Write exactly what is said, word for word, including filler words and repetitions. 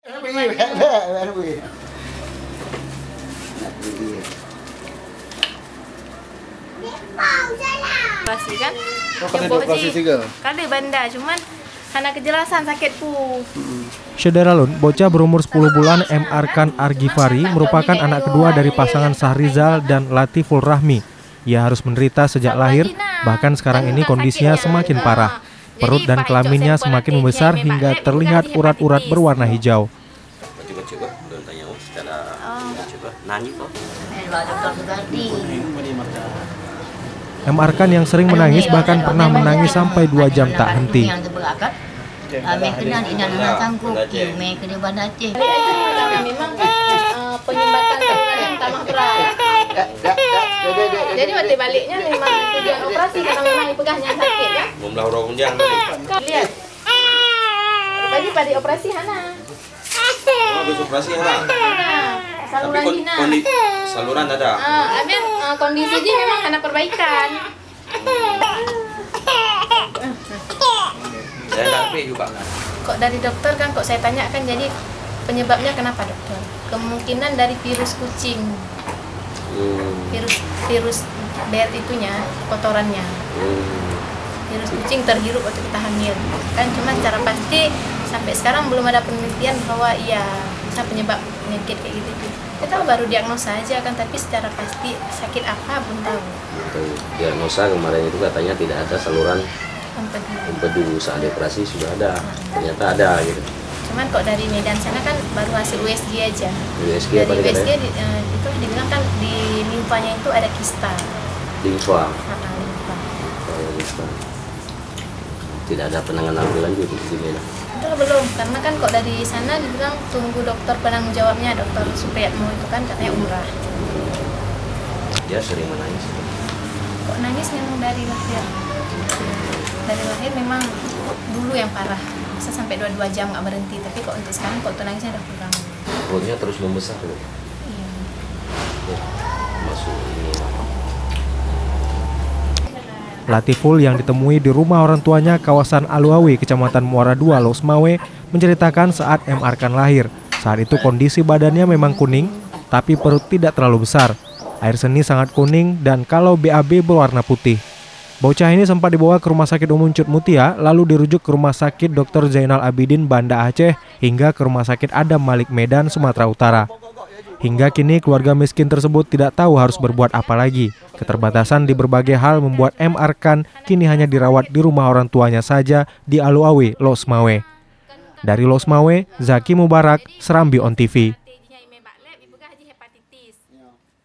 Operasi kan? Operasi juga. Kada banda, cuman karena kejelasan sakit pu. Syederalun, bocah berumur sepuluh bulan M. Arkan Argifari merupakan anak kedua dari pasangan Sahrizal dan Latiful Rahmi. Ia harus menderita sejak lahir, bahkan sekarang ini kondisinya semakin parah. Perut dan kelaminnya semakin membesar hingga terlihat urat-urat berwarna hijau. M. Arkan yang sering menangis bahkan pernah menangis sampai dua jam tak henti. Memang penyumbatan yang tambah berat. Jadi waktu baliknya memang tujuan operasi karena memang dipegahnya sakit ya. Membelah orang kunjang tadi. Lihat. Bagi pada operasi Hana. Habis operasi Hana. Saluran Hina. Kondi, saluran ada. Ah, Amin uh, kondisi dia memang Hana perbaikan. Saya tapi juga kan. Kok dari dokter kan kok saya tanyakan jadi penyebabnya kenapa dokter? Kemungkinan dari virus kucing. Hmm. Virus virus bed itunya, kotorannya. Hmm. Virus kucing terhirup waktu kita hamil. Kan cuma secara pasti sampai sekarang belum ada penelitian bahwa iya bisa penyebab penyakit kayak gitu. Kita baru diagnosa aja kan, tapi secara pasti sakit apa belum tahu. Diagnosa kemarin itu katanya tidak ada saluran empedu. Empedu saat operasi sudah ada, ternyata ada gitu. Cuman kok dari Medan sana kan baru hasil U S G aja. U S G dari apa U S G katanya? di, uh, itu dibilang kan di limfanya itu ada kista. Limfa. Nah, limfa. Oh, limfa. Tidak ada penanganan lebih lanjut di Medan. Itu belum, karena kan kok dari sana dibilang tunggu dokter penanggung jawabnya, dokter Supriyatmo itu kan katanya umrah. Dia sering menangis. Kok nangis memang dari lahir. Dari lahir memang dulu yang parah. Bisa sampai dua dua jam nggak berhenti, tapi kok untuk sekarang kok nangisnya udah kurang. Perutnya terus membesar loh. Iya. Ya, masuk ini apa? Latiful yang ditemui di rumah orang tuanya kawasan Aluawi, Kecamatan Muara dua, Losmawe, menceritakan saat M. Arkan lahir. Saat itu kondisi badannya memang kuning, tapi perut tidak terlalu besar. Air seni sangat kuning dan kalau B A B berwarna putih. Bocah ini sempat dibawa ke Rumah Sakit Umum Cut Mutia, lalu dirujuk ke Rumah Sakit Doktor Zainal Abidin Banda Aceh, hingga ke Rumah Sakit Adam Malik Medan, Sumatera Utara. Hingga kini keluarga miskin tersebut tidak tahu harus berbuat apa lagi. Keterbatasan di berbagai hal membuat M. Arkan kini hanya dirawat di rumah orang tuanya saja di Aluawi, Losmawe. Dari Losmawe, Zaki Mubarak, Serambi On T V.